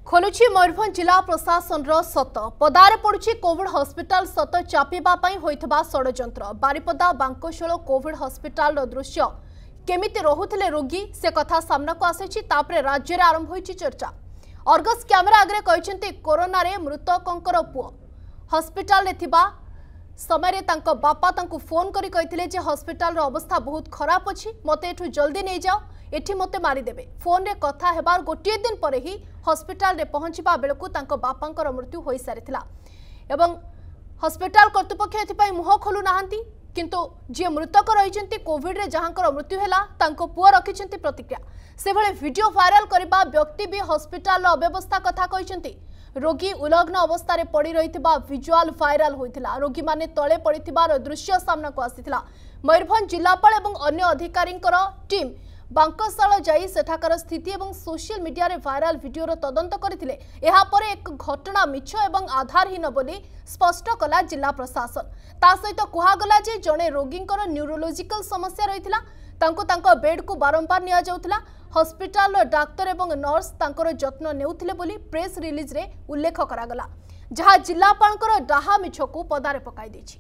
खोलुची मयूरभंज जिला प्रशासन सत पदारे पड़ुची कोविड हॉस्पिटल सत चापिबा पई होइथबा षडयंत्र बारिपदा बांकसोल कोविड हॉस्पिटल दृश्य केमिति रहुथिले रोगी से कथा सामना को आसीची तापरे राज्य रे आरंभ होईची चर्चा। अर्गस कैमेरा आगरे कहिसेंती कोरोना रे मृतकंकर पुओ हॉस्पिटल रे थिबा समय रे तांको बापा तांको फोन करी कहिथिले जे हॉस्पिटल रो अवस्था बहुत खराब अछि मते एठु जल्दी नै जाओ एठी मते मारी देबे। फोन रे कथा हेबार गोटिए दिन परे ही हॉस्पिटल रे पहुंचबा बेलकु तांको बापांकर मृत्यु होई सारिथिला एवं हॉस्पिटल कर्तृपक्ष एथिपाई मुह खोलु नाहंती किंतु जे मृतक रहिसेंती कोविड रे जहांकर मृत्यु हैला तांको पुओ रखिसेंती प्रतिक्रिया से भले वीडियो वायरल करबा व्यक्ति भी हॉस्पिटल रो अव्यवस्था कथा कहिसेंती। रोगी उलग्न अवस्था रे पड़ी रहिथिबा विजुअल वायरल होइथिला रोगी माने तळे पड़िथिबार दृश्य सामना को आसीथिला। मयूरभंज जिलापाल एवं अन्य अधिकारींकर टीम बांकसोल जाई सेठाकर स्थिति एवं सोशल मीडिया रे वायरल वीडियो तदंत करथिले। एहा परे एक घटना मिछ एवं आधारहीन बोली स्पष्ट कला जिला प्रशासन। ता सहित कुहागला जे जणे रोगींकर न्यूरोलॉजिकल समस्या रहिथिला तांको तांको बेड को बारंबार निया जाउथिला। हॉस्पिटल डाक्तर एवं नर्स तांकर जत्न नेउथिले बोली प्रेस रिलीज रे उल्लेख करागला जहा जिलापालकर डाहा मिछ को पदारे पकाई देछि।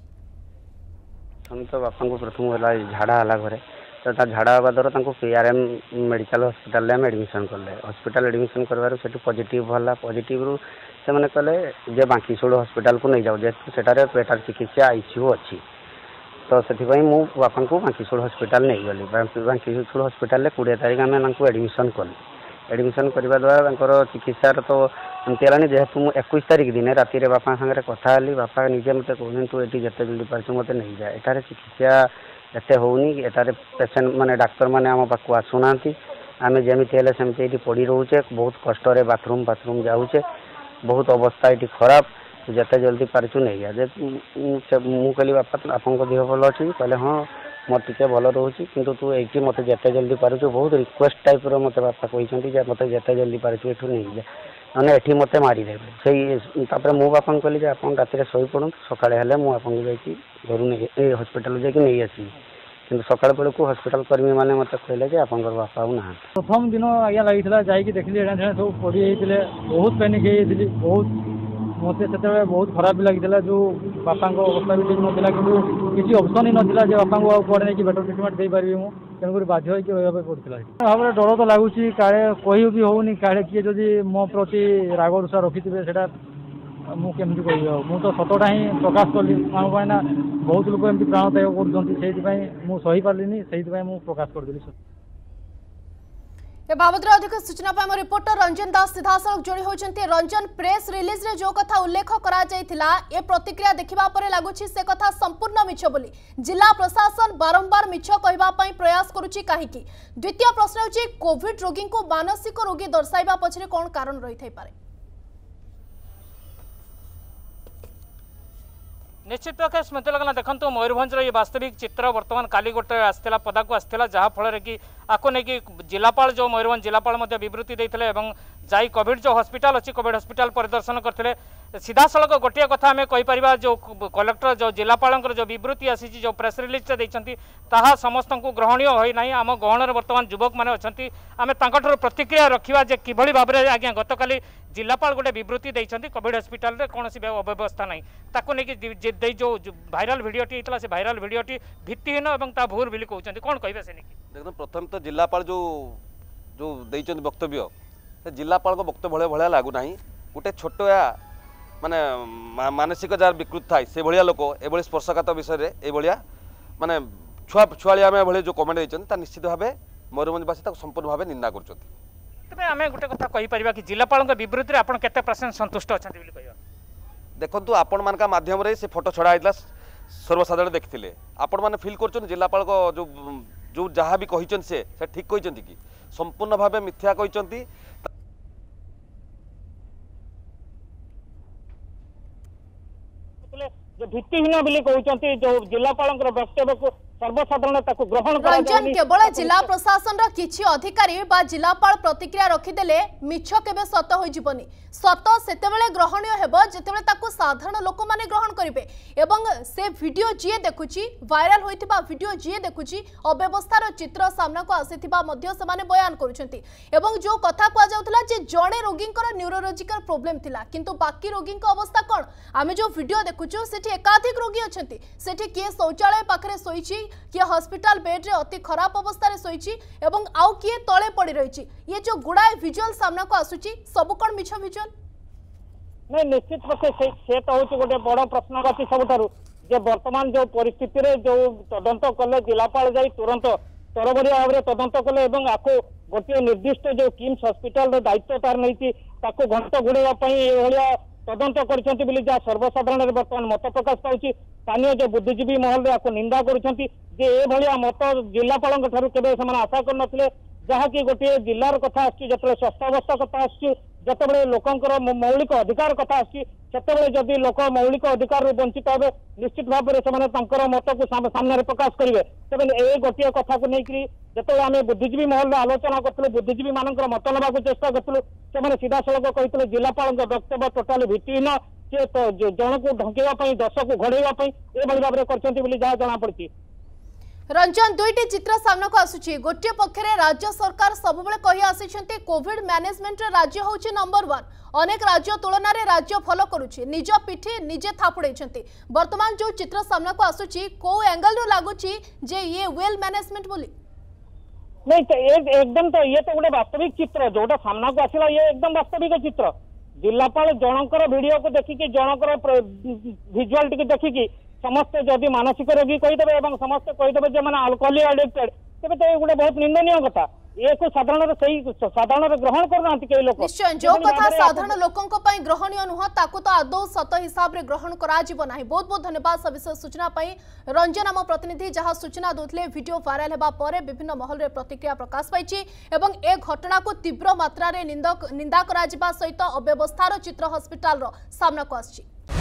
हम तो बापा को प्रथम होला झाड़ा हला घरे तो झाड़ा हवा द्वारा पीआरएम मेडिकल हॉस्पिटल में एडमिशन कले। हॉस्पिटल एडमिशन करबार से पॉजिटिव भला पॉजिटिव रु से माने कले जे बांकीसोल हॉस्पिटल को नहीं जाओ जेहेतु सेटारे पेटार चिकित्सा आईसीयू अच्छी तो से मु बापा को बांकीसोल हॉस्पिटल नहीं गली। बांकीसोल हॉस्पिटल 20 तारीख आम एडमिशन कली। एडमिशन करने द्वारा चिकित्सार तो एमती है जेहेतु मुझे 21 तारीख दिन राति बापा सागर कथा हली बापा निजे मत कहते तू ये जिते जल्दी पार्छ मत नहीं जाए एटार चिकित्सा एते होनी एटार पेसेंट माने डाक्तर माने आम पाक आसुना आम जमीती है सेमती ये पड़ी रोचे बहुत कष्ट बाथरूम जाऊे बहुत अवस्था ये खराब जिते जल्दी पार्छु नहीं जा मुझे कहली बापा आपको देह भल अच्छी कहले हाँ मत टे भल रोचे कि तू ये मत जिते जल्दी पार्छु बहुत रिक्वेस्ट टाइप मत बापा कहते मत जिते जल्दी पार्छु एठू नहीं जा ना एठी मत मारिदेवे से मो बापा कहली आप राति शई पड़ू सकाଳେ हेले मुझे घर नहीं हॉस्पिटल जाकि नहीं आसि कि सकाल बेलू हॉस्पिटल कर्मी मैंने मत कहले आप बापा ना प्रथम दिन आज्ञा लगी जाकि देखिए सब पड़ी जाते बहुत पैनिक होती बहुत मत से बहुत खराब भी लगी जो बापा अवस्था भी ठीक नाला कि किसी ऑप्शन ही नाला बापा को कड़े नहीं बेटर ट्रिटमेंट दे पारि तेणुक बाध्य होकर रहा पड़ता भाव में डर तो लगुच काले कही भी होनी काले किए जदि मो प्रति राग रुषा रखी थे से मुझे कह मु तो सतटा ही प्रकाश कली ना बहुत लोग एमती प्राण त्याग कर सही पार्ली से प्रकाश करदेली। ए बाबद अधिक सूचना पाई रिपोर्टर रंजन दास सीधासलख जोड़ी होती। रंजन प्रेस रिलीज रे जो कथा उल्लेख करा जायथिला ए प्रतिक्रिया देखिबा परे लागुछि से कथा संपूर्ण मिछ बोली जिला प्रशासन बारंबार मिछ कहबा पई प्रयास करूछि काहेकि। द्वितीय प्रश्न होछि कोविड रोगी को मानसिक रोगी दर्शाइबा पछरे कोन कारण रहि थाई पारे। निश्चित भाव स्मृत लगना देखो मयूरभंज ये वास्तविक चित्र बर्तमान काली गोटे आसला पदा को आसला जहाँफल कि आपको नहीं जिलापाल जो मयूरभंज जिलापाल विवृत्ति देते जाई कोविड जो हॉस्पिटल अच्छी कोविड हॉस्पिटल परिदर्शन करते सीधा सड़क गोटे कथा आम कहीपर जो कलेक्टर जो जिलापाल जो विवृत्ति आसी जो प्रेस रिलीज देती ताहा समस्त को ग्रहणीय होना आम गहन बर्तमान युवक मैंने अच्छा आम प्रतिक्रिया रखा जे किभली भाव में आज्ञा गतकाली जिलापाल गोटे विवृत्ति देती कोविड हॉस्पिटल में कौन अव्यवस्था ना ताकू नहीं जो भाइराल भिडियोटी होता से भाइराल भिडियोटी भित्तिहीन और भूल बोली कहते कौन कहे से देखो प्रथम तो जिलापाल जो जो देते वक्तव्य से जिलापाल वक्तव्य भाया लगुना गोटे छोट माने मानसिक जार विकृत थाए से भाया लोक ये स्पर्शघात विषय ये माने छुआ छुआलिया भाई जो कमेंट देते निश्चित भाव मयूरभंजवासी संपूर्ण भाव निंदा कर आम गोटे कथा कहीपर कि जिलापाल विवृत्ति आप केते % संतुष्ट अच्छा देखु आपण मान माध्यम से फोटो छड़ा होता सर्वसाधारण देखते आपण मैंने फिल कर जिलापाल जो जो जहाँ भी कहते से ठीक कहते कि संपूर्ण भाव मिथ्या कहते भित्तिहीन बोली कहते जो जिलापाल वक्तव्य को सर्वसाधारण ताको ग्रहण रंजन केवल जिला प्रशासन किछि अधिकारी बा जिलापाल प्रतिक्रिया रखिदेले मिछ केबे सत होई जीवनी सत सेतेबेले ग्रहणीय हेबो जेतेबेले ताको साधारण लोक माने ग्रहण करिवे एवं से वीडियो जिए देखुची वायरल होइतिबा वीडियो जिए देखुची अव्यवस्थार चित्र सामना को आसीतिबा मध्य से माने बयान करूछंती एवं जो कथा को जाउतला जे जणे रोगींकर न्यूरोलॉजिकल प्रॉब्लम थिला किंतु बाकी रोगींक अवस्था कोन आमे जो वीडियो देखुछु सेठी एकाधिक रोगी अछंती सेठी किए शौचालय पाखरे सोईची किए हॉस्पिटल बेड रे अति खराब अवस्था रे सोईची एवं आउ किए तळे पड़ी रहिची ये जो गुडाय विजुअल सामना को आसुची सब कोन मिछ विजुअल नहीं निश्चित रूप से तो हूँ गोटे बड़ प्रश्न अच्छी सबुठार जे वर्तमान जो परिस्थिति रे जो तदंत कले जिलापाल जाई तुरंत तरबरिया भाव में तदंत कले आपको गोटे निर्दिष्ट जो किम्स हॉस्पिटल दायित्व तार नहीं घंट घोड़ाई तदंत कर सर्वसाधारण बर्तमान मत प्रकाश पाऊँ स्थानीय जो बुद्धिजीवी महल में निंदा कर मत जिलापाल केवे आशा कर जहाँकि गोटे जिलार कथा आसते स्वास्थ्यावस्था कथा आसते लोकंर मौलिक अधिकार कथा आसते जदि लोक मौलिक अधिकार वंचित हे निश्चित भाव में मत को सामने प्रकाश करेंगे तेज ये गोटे कथा को लेकिन जो आम बुद्धिजीवी महल में आलोचना करूँ बुद्धिजीवी मान मत ना चेष्टा करूँ से सीधा सड़क कहते जिलापाल वक्तव्य टोटाली भित्तिहीन सी जन को ढंकेवाई दश को घोड़ाई ये भाव में कर जना पड़ी रंजन दुईटी चित्र सामना को आसुची गोटे पक्षरे राज्य सरकार सबुबले कहि आसिछन्ते कोविड मैनेजमेंट राज्य होउची नंबर 1 अनेक राज्य तुलन में राज्य फॉलो करुची निज पिठी निजे थापुड़ेछन्ते वर्तमान जो चित्र सामना को आसुची को एंगल रो लागुची जे ये वेल मैनेजमेंट बोली नहीं तो एकदम तो ये तो गोटे वास्तविक चित्र जोटा सामना को आसला ये एकदम वास्तविक चित्र जिलापाल जनकर वीडियो को देखिकी जनकर विजुअल टिके देखिकी समस्ते जदि मानसिक रोगी कहीदेवे समस्ते कहीदेवे जो मैंने अल्कोहल एडिक्टेड तेज तो ये गोटे बहुत निंदनीय कथा ये को साधारण ग्रहण करना कई लोग निश्चय जो कथा साधारण लोकों ग्रहणीय नुह ताकू तो आदौ सत हिसाब रे ग्रहण करा जिवो नाही। बहुत बहुत धन्यवाद सविशेष सूचना पाई रंजन आम प्रतिनिधि जहां सूचना दोथले वीडियो वायरल हेबा परे विभिन्न महल रे प्रतिक्रिया प्रकाश पाइछि एवं ए घटना को तीव्र मात्रा रे निंदा करा जिबा सहित अव्यवस्थार चित्र हॉस्पिटल रो सामना को आछि।